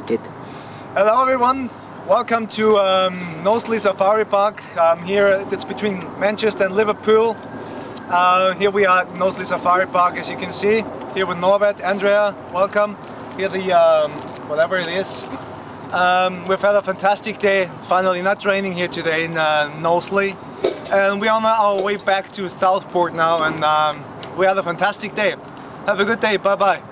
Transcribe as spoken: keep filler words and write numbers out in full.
Good. Hello everyone, welcome to um, Knowsley Safari Park. Um, here it's between Manchester and Liverpool. Uh, here we are at Knowsley Safari Park, as you can see. Here with Norbert, Andrea, welcome. Here the, um, whatever it is. Um, we've had a fantastic day, finally not raining here today in uh, Knowsley. And we're on our way back to Southport now, and um, we had a fantastic day. Have a good day, bye bye.